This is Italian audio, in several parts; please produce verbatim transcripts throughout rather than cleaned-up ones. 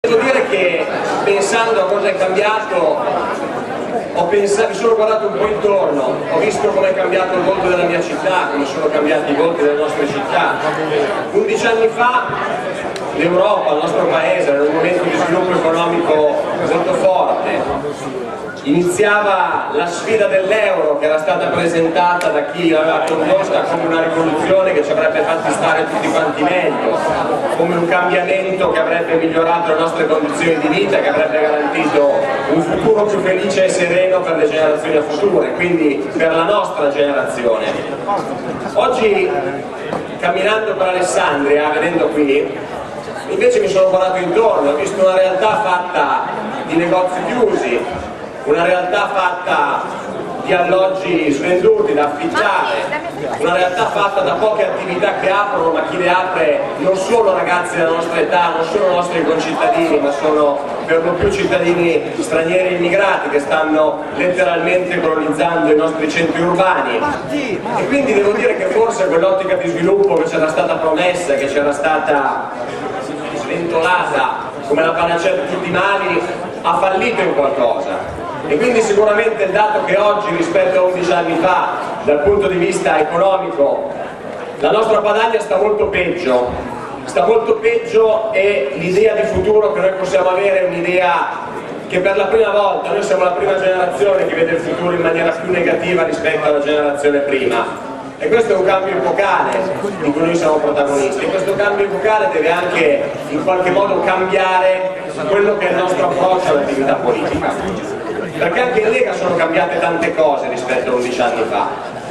Devo dire che pensando a cosa è cambiato, ho pensato, mi sono guardato un po' intorno, ho visto come è cambiato il volto della mia città, come sono cambiati i volti delle nostre città. undici anni fa l'Europa, il nostro paese, era in un momento di sviluppo economico molto forte. Iniziava la sfida dell'euro che era stata presentata da chi l'aveva condotta come una rivoluzione che ci avrebbe fatti stare tutti quanti meglio, come un cambiamento che avrebbe migliorato le nostre condizioni di vita, che avrebbe garantito un futuro più felice e sereno per le generazioni future, quindi per la nostra generazione. Oggi, camminando per Alessandria, vedendo qui, invece mi sono guardato intorno, ho visto una realtà fatta di negozi chiusi, una realtà fatta di alloggi svenduti da affittare, una realtà fatta da poche attività che aprono, ma chi le apre non sono ragazzi della nostra età, non sono nostri concittadini, ma sono per lo più cittadini stranieri immigrati che stanno letteralmente colonizzando i nostri centri urbani. E quindi devo dire che forse quell'ottica di sviluppo che c'era stata promessa, che c'era stata sventolata come la panacea di tutti i mali, ha fallito in qualcosa. E quindi sicuramente il dato che oggi rispetto a undici anni fa dal punto di vista economico la nostra Padania sta molto peggio, sta molto peggio e l'idea di futuro che noi possiamo avere è un'idea che per la prima volta, noi siamo la prima generazione che vede il futuro in maniera più negativa rispetto alla generazione prima. E questo è un cambio epocale di cui noi siamo protagonisti, e questo cambio epocale deve anche in qualche modo cambiare quello che è il nostro approccio all'attività politica, perché anche in Lega sono cambiate tante cose rispetto a undici anni fa.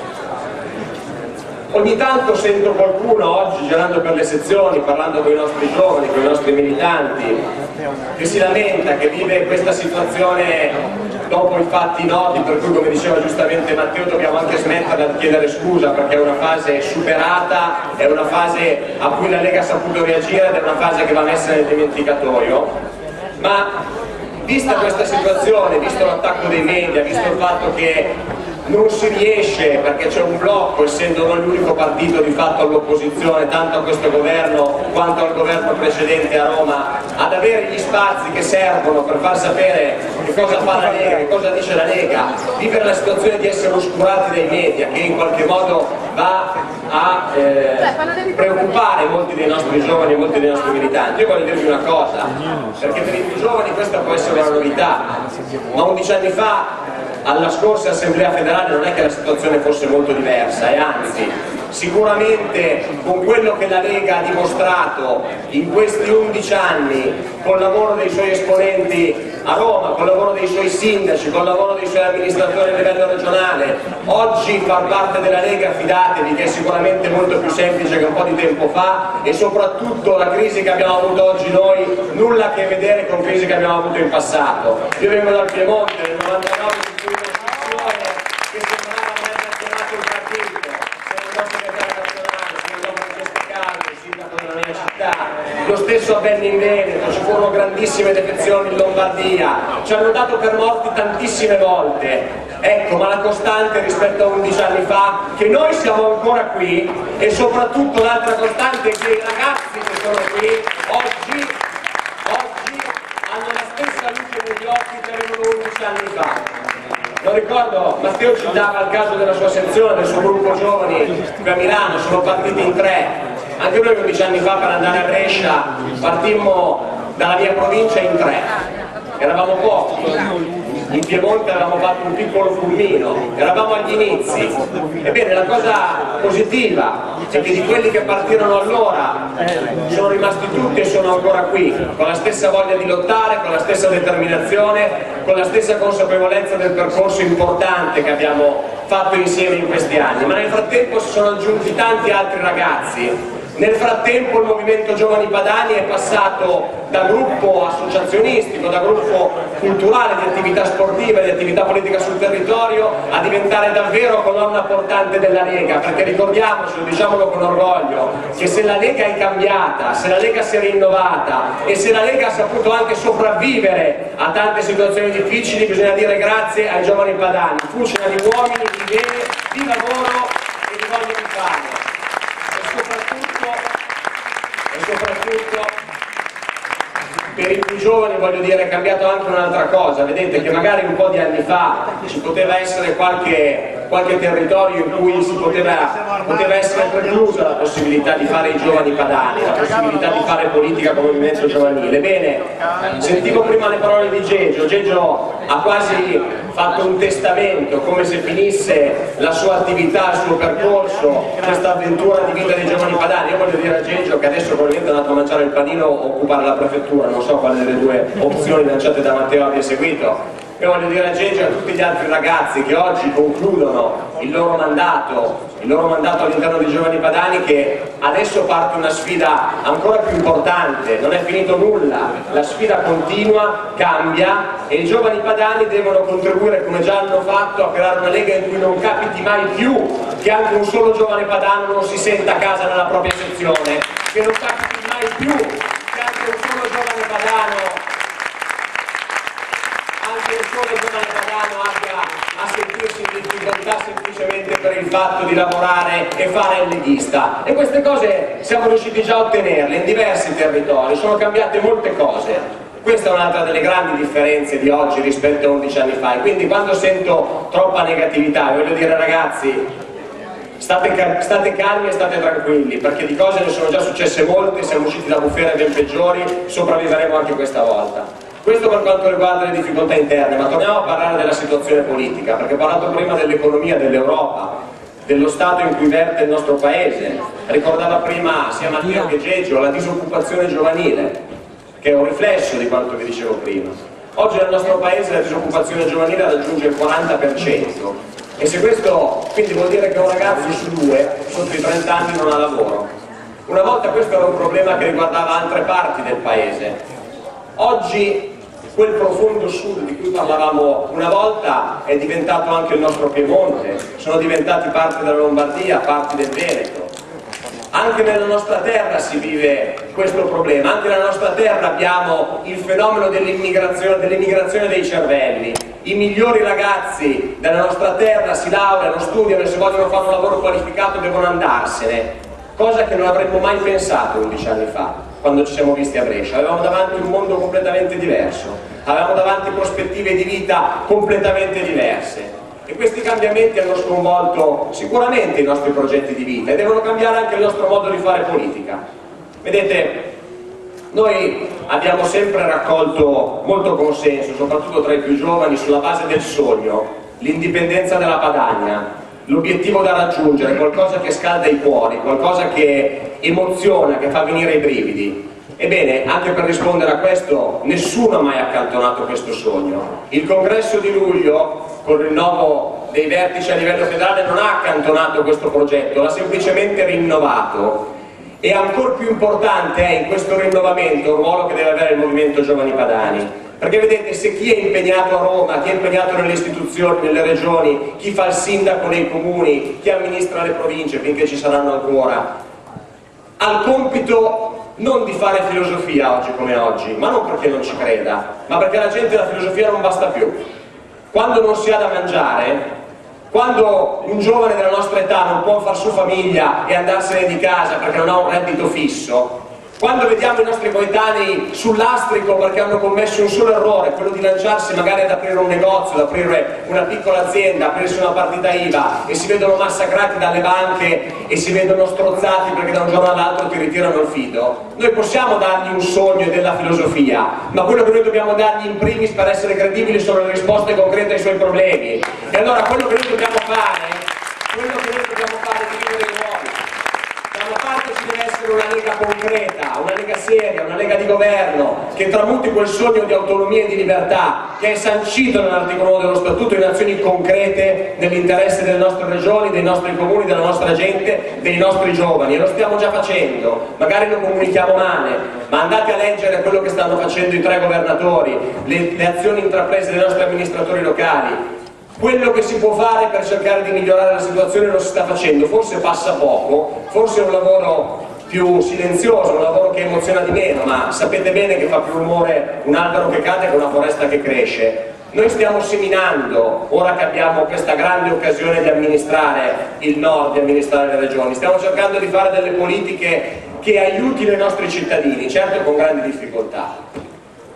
Ogni tanto sento qualcuno oggi girando per le sezioni, parlando con i nostri giovani, con i nostri militanti, che si lamenta, che vive questa situazione dopo i fatti noti, per cui, come diceva giustamente Matteo, dobbiamo anche smettere di chiedere scusa perché è una fase superata, è una fase a cui la Lega ha saputo reagire ed è una fase che va messa nel dimenticatoio. Ma vista questa situazione, visto l'attacco dei media, visto il fatto che non si riesce, perché c'è un blocco, essendo noi l'unico partito di fatto all'opposizione, tanto a questo governo quanto al governo precedente a Roma, ad avere gli spazi che servono per far sapere che cosa fa la Lega, che cosa dice la Lega, vivere la situazione di essere oscurati dai media, che in qualche modo va a eh, preoccupare molti dei nostri giovani e molti dei nostri militanti. Io voglio dirvi una cosa, perché per i più giovani questa può essere una novità, ma undici anni fa alla scorsa Assemblea federale non è che la situazione fosse molto diversa, e anzi, sicuramente con quello che la Lega ha dimostrato in questi undici anni, col lavoro dei suoi esponenti a Roma, col lavoro dei suoi sindaci, col lavoro dei suoi amministratori a livello regionale, oggi far parte della Lega, fidatevi che è sicuramente molto più semplice che un po' di tempo fa, e soprattutto la crisi che abbiamo avuto oggi noi nulla a che vedere con crisi che abbiamo avuto in passato. Io vengo dal Piemonte, nel novantanove che sembrava aver nazionato il partito, sono il nostro segretario nazionale, sono il Francesco Calvi, sindaco della mia città, lo stesso avvenne in Veneto, ci furono grandissime defezioni in Lombardia, ci hanno dato per morti tantissime volte, ecco, ma la costante rispetto a undici anni fa che noi siamo ancora qui, e soprattutto l'altra costante è che i ragazzi che sono qui oggi, oggi hanno la stessa luce negli occhi che avevano undici anni fa. Lo ricordo, Matteo ci dava il caso della sua sezione, del suo gruppo giovani qui a Milano, sono partiti in tre. Anche noi undici anni fa per andare a Brescia partimmo dalla mia provincia in tre, eravamo pochi. In Piemonte avevamo fatto un piccolo pulmino, eravamo agli inizi. Ebbene, la cosa positiva è che di quelli che partirono allora sono rimasti tutti e sono ancora qui, con la stessa voglia di lottare, con la stessa determinazione, con la stessa consapevolezza del percorso importante che abbiamo fatto insieme in questi anni. Ma nel frattempo si sono aggiunti tanti altri ragazzi. Nel frattempo il Movimento Giovani Padani è passato da gruppo associazionistico, da gruppo culturale di attività sportiva e di attività politica sul territorio, a diventare davvero colonna portante della Lega, perché ricordiamocelo, diciamolo con orgoglio, che se la Lega è cambiata, se la Lega si è rinnovata e se la Lega ha saputo anche sopravvivere a tante situazioni difficili, bisogna dire grazie ai giovani padani, fucina di uomini, di idee, di lavoro e di voglia di fare. E soprattutto per i più giovani, voglio dire, è cambiato anche un'altra cosa. Vedete che magari un po' di anni fa ci poteva essere qualche, qualche territorio in cui si poteva, poteva essere preclusa la possibilità di fare i giovani padani, la possibilità di fare politica come movimento giovanile. Bene, sentivo prima le parole di Gegio. Gegio ha quasi fatto un testamento, come se finisse la sua attività, il suo percorso, questa avventura di vita dei giovani padani. Io voglio dire a Gegio che adesso probabilmente è andato a mangiare il panino o occupare la prefettura, non so quale delle due opzioni lanciate da Matteo abbia seguito. Io voglio dire a Gegio e a tutti gli altri ragazzi che oggi concludono il loro mandato, il loro mandato all'interno dei giovani padani, che adesso parte una sfida ancora più importante, non è finito nulla, la sfida continua, cambia e i giovani padani devono contribuire, come già hanno fatto, a creare una lega in cui non capiti mai più che anche un solo giovane padano non si senta a casa nella propria sezione, che non capiti mai più che anche un solo giovane padano anche un solo giovane padano abbia a sentirsi in difficoltà semplicemente per il fatto di lavorare e fare il leghista. E queste cose siamo riusciti già a ottenerle in diversi territori, sono cambiate molte cose. Questa è un'altra delle grandi differenze di oggi rispetto a undici anni fa, e quindi quando sento troppa negatività voglio dire ragazzi, state, state calmi e state tranquilli, perché di cose ne sono già successe molte, siamo usciti da bufere ben peggiori, sopravviveremo anche questa volta. Questo per quanto riguarda le difficoltà interne, ma torniamo a parlare della situazione politica, perché ho parlato prima dell'economia, dell'Europa, dello stato in cui verte il nostro paese. Ricordava prima sia Matteo che Gegio la disoccupazione giovanile, che è un riflesso di quanto vi dicevo prima. Oggi nel nostro paese la disoccupazione giovanile raggiunge il quaranta per cento, e se questo quindi vuol dire che un ragazzo su due sotto i trenta anni non ha lavoro. Una volta questo era un problema che riguardava altre parti del paese. Oggi quel profondo sud di cui parlavamo una volta è diventato anche il nostro Piemonte, sono diventati parte della Lombardia, parti del Veneto. Anche nella nostra terra si vive questo problema, anche nella nostra terra abbiamo il fenomeno dell'immigrazione, dell'emigrazione dei cervelli. I migliori ragazzi della nostra terra si laureano, studiano e se vogliono fare un lavoro qualificato devono andarsene, cosa che non avremmo mai pensato undici anni fa. Quando ci siamo visti a Brescia, avevamo davanti un mondo completamente diverso, avevamo davanti prospettive di vita completamente diverse, e questi cambiamenti hanno sconvolto sicuramente i nostri progetti di vita e devono cambiare anche il nostro modo di fare politica. Vedete, noi abbiamo sempre raccolto molto consenso, soprattutto tra i più giovani, sulla base del sogno, l'indipendenza della Padania, l'obiettivo da raggiungere, qualcosa che scalda i cuori, qualcosa che emoziona, che fa venire i brividi. Ebbene, anche per rispondere a questo, nessuno ha mai accantonato questo sogno. Il congresso di luglio, con il rinnovo dei vertici a livello federale, non ha accantonato questo progetto, l'ha semplicemente rinnovato. E ancora più importante è in questo rinnovamento il ruolo che deve avere il Movimento Giovani Padani. Perché vedete, se chi è impegnato a Roma, chi è impegnato nelle istituzioni, nelle regioni, chi fa il sindaco nei comuni, chi amministra le province, finché ci saranno ancora, ha il compito non di fare filosofia oggi come oggi, ma non perché non ci creda, ma perché la gente la filosofia non basta più. Quando non si ha da mangiare, quando un giovane della nostra età non può far su famiglia e andarsene di casa perché non ha un reddito fisso, quando vediamo i nostri coetanei sul lastrico perché hanno commesso un solo errore, quello di lanciarsi magari ad aprire un negozio, ad aprire una piccola azienda, aprirsi una partita I V A, e si vedono massacrati dalle banche e si vedono strozzati perché da un giorno all'altro ti ritirano il fido, noi possiamo dargli un sogno e della filosofia, ma quello che noi dobbiamo dargli in primis per essere credibili sono le risposte concrete ai suoi problemi. E allora quello che noi dobbiamo fare, quello che noi dobbiamo fare è dividere i ruoli. Da una parte ci deve essere una lega concreta, una lega seria, una lega di governo che tramuti quel sogno di autonomia e di libertà che è sancito nell'articolo uno dello Statuto in azioni concrete nell'interesse delle nostre regioni, dei nostri comuni, della nostra gente, dei nostri giovani, e lo stiamo già facendo, magari lo comunichiamo male, ma andate a leggere quello che stanno facendo i tre governatori, le, le azioni intraprese dai nostri amministratori locali. Quello che si può fare per cercare di migliorare la situazione lo si sta facendo, forse passa poco, forse è un lavoro più silenzioso, un lavoro che emoziona di meno, ma sapete bene che fa più rumore un albero che cade che una foresta che cresce. Noi stiamo seminando, ora che abbiamo questa grande occasione di amministrare il nord, di amministrare le regioni, stiamo cercando di fare delle politiche che aiutino i nostri cittadini, certo con grandi difficoltà.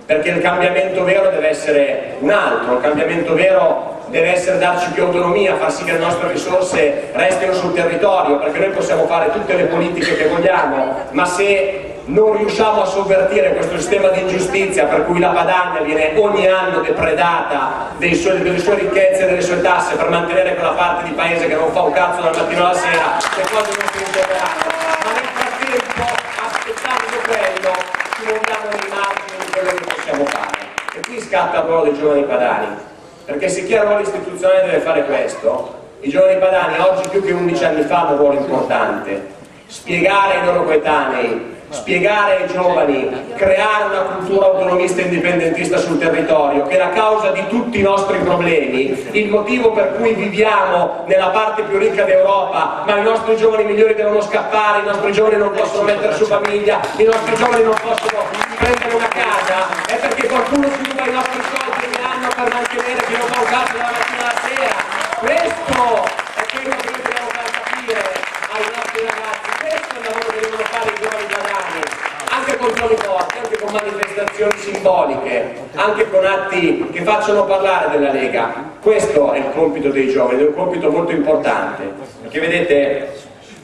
perché il cambiamento vero deve essere un altro, il cambiamento vero deve essere darci più autonomia, far sì che le nostre risorse restino sul territorio, perché noi possiamo fare tutte le politiche che vogliamo, ma se non riusciamo a sovvertire questo sistema di ingiustizia per cui la Padania viene ogni anno depredata dei suoi, delle sue ricchezze e delle sue tasse per mantenere quella parte di paese che non fa un cazzo dal mattino alla sera, le cose non si risolveranno. Ma nel frattempo, aspettando quello, ci muoviamo nei margini di quello che possiamo fare. E qui scatta il ruolo dei giovani padani, perché se chi ha il ruolo istituzionale deve fare questo, i giovani padani oggi più che undici anni fa hanno un ruolo importante: spiegare ai loro coetanei, spiegare ai giovani, creare una cultura autonomista e indipendentista sul territorio, che è la causa di tutti i nostri problemi, il motivo per cui viviamo nella parte più ricca d'Europa, ma i nostri giovani migliori devono scappare, i nostri giovani non possono mettere su famiglia, i nostri giovani non possono prendere una casa, è perché qualcuno si ruba i nostri soldi ogni anno per mantenere chi non fa un cazzo dalla mattina alla sera. Questo è quello che noi dobbiamo far capire ai nostri ragazzi, questo è il lavoro che devono fare i giovani italiani, anche con toni forti, anche con manifestazioni simboliche, anche con atti che facciano parlare della Lega. Questo è il compito dei giovani, è un compito molto importante, perché vedete,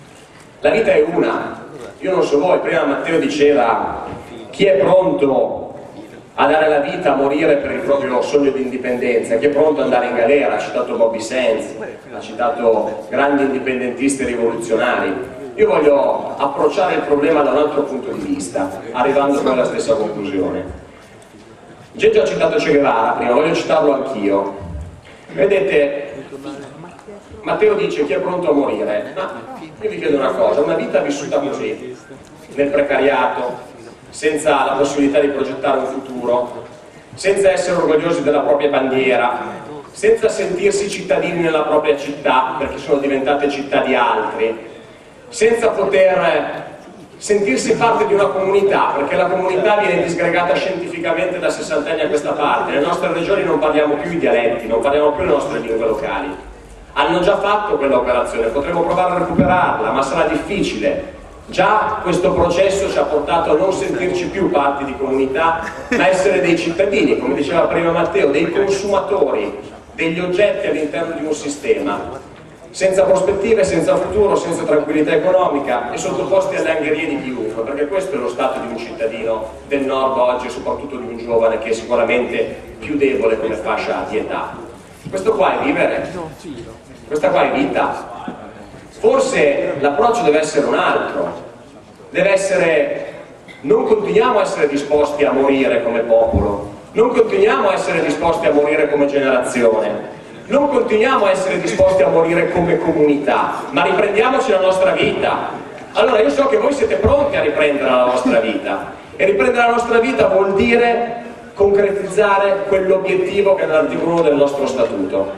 la vita è una. Io non so voi, prima Matteo diceva chi è pronto a dare la vita, a morire per il proprio sogno di indipendenza, chi è pronto ad andare in galera, ha citato Bobby Sands, ha citato grandi indipendentisti rivoluzionari. Io voglio approcciare il problema da un altro punto di vista, arrivando poi alla stessa conclusione. Gigi ha citato Che Guevara prima, voglio citarlo anch'io. Vedete, Matteo dice chi è pronto a morire, ma io vi chiedo una cosa, una vita vissuta così, nel precariato, senza la possibilità di progettare un futuro, senza essere orgogliosi della propria bandiera, senza sentirsi cittadini nella propria città perché sono diventate città di altri, senza poter sentirsi parte di una comunità, perché la comunità viene disgregata scientificamente da sessanta anni a questa parte. Nelle nostre regioni non parliamo più i dialetti, non parliamo più le nostre lingue locali. Hanno già fatto quell'operazione, potremo provare a recuperarla, ma sarà difficile. Già questo processo ci ha portato a non sentirci più parte di comunità, ma essere dei cittadini, come diceva prima Matteo, dei consumatori, degli oggetti all'interno di un sistema, senza prospettive, senza futuro, senza tranquillità economica e sottoposti alle angherie di chiunque, perché questo è lo stato di un cittadino del nord oggi, soprattutto di un giovane che è sicuramente più debole come fascia di età. Questo qua è vivere, questa qua è vita. Forse l'approccio deve essere un altro, deve essere: non continuiamo a essere disposti a morire come popolo, non continuiamo a essere disposti a morire come generazione, non continuiamo a essere disposti a morire come comunità, ma riprendiamoci la nostra vita. Allora io so che voi siete pronti a riprendere la vostra vita, e riprendere la nostra vita vuol dire concretizzare quell'obiettivo che è nell'articolo uno del nostro statuto: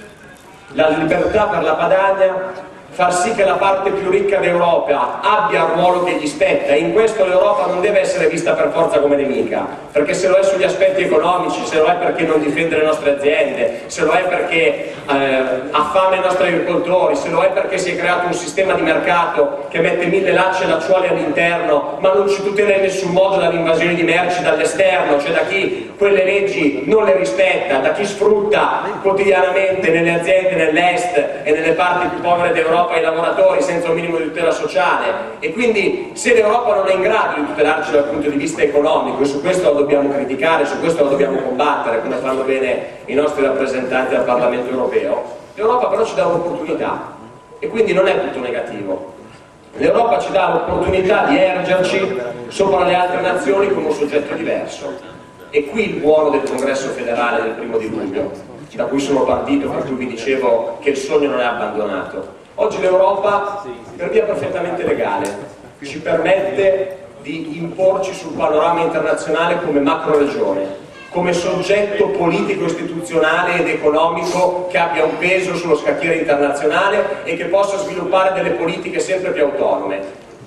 la libertà per la Padania, far sì che la parte più ricca d'Europa abbia il ruolo che gli spetta, e in questo l'Europa non deve essere vista per forza come nemica, perché se lo è sugli aspetti economici, se lo è perché non difende le nostre aziende, se lo è perché eh, affama i nostri agricoltori, se lo è perché si è creato un sistema di mercato che mette mille lacci e lacciuoli all'interno ma non ci tutela in nessun modo dall'invasione di merci dall'esterno, cioè da chi quelle leggi non le rispetta, da chi sfrutta quotidianamente nelle aziende nell'est e nelle parti più povere d'Europa i lavoratori senza un minimo di tutela sociale. E quindi se l'Europa non è in grado di tutelarci dal punto di vista economico, e su questo lo dobbiamo criticare, su questo lo dobbiamo combattere, come fanno bene i nostri rappresentanti al Parlamento europeo, l'Europa però ci dà un'opportunità, e quindi non è tutto negativo. L'Europa ci dà l'opportunità di ergerci sopra le altre nazioni con un soggetto diverso. E qui il buono del congresso federale del primo di luglio, da cui sono partito, per cui vi dicevo che il sogno non è abbandonato. Oggi l'Europa, per via perfettamente legale, ci permette di imporci sul panorama internazionale come macro-regione, come soggetto politico, istituzionale ed economico che abbia un peso sullo scacchiere internazionale e che possa sviluppare delle politiche sempre più autonome.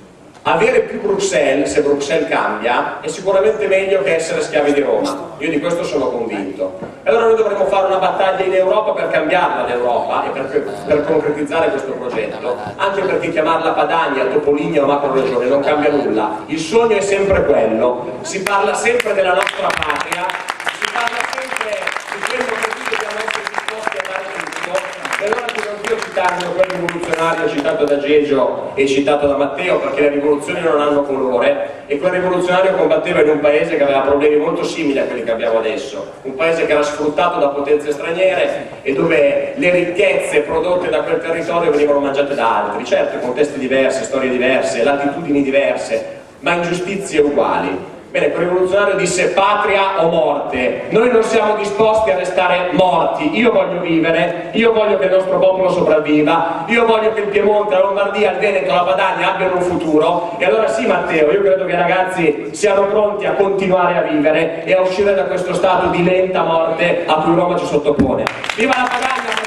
avere più Bruxelles, se Bruxelles cambia, è sicuramente meglio che essere schiavi di Roma. Io di questo sono convinto. E allora noi dovremmo fare una battaglia in Europa per cambiarla l'Europa e per, per concretizzare questo progetto, anche perché chiamarla Padania, Topolinia o macro-regione non cambia nulla. Il sogno è sempre quello, si parla sempre della nostra patria, si parla sempre di quello che noi dobbiamo essere disposti a dare tutto. E allora io citando quel rivoluzionario citato da Gegio e citato da Matteo, perché le rivoluzioni non hanno colore, e quel rivoluzionario combatteva in un paese che aveva problemi molto simili a quelli che abbiamo adesso, un paese che era sfruttato da potenze straniere e dove le ricchezze prodotte da quel territorio venivano mangiate da altri, certo contesti diversi, storie diverse, latitudini diverse, ma ingiustizie uguali. Bene, quel rivoluzionario disse patria o morte, noi non siamo disposti a restare morti, io voglio vivere, io voglio che il nostro popolo sopravviva, io voglio che il Piemonte, la Lombardia, il Veneto, la Padania abbiano un futuro. E allora sì Matteo, io credo che i ragazzi siano pronti a continuare a vivere e a uscire da questo stato di lenta morte a cui Roma ci sottopone. Viva la Padania!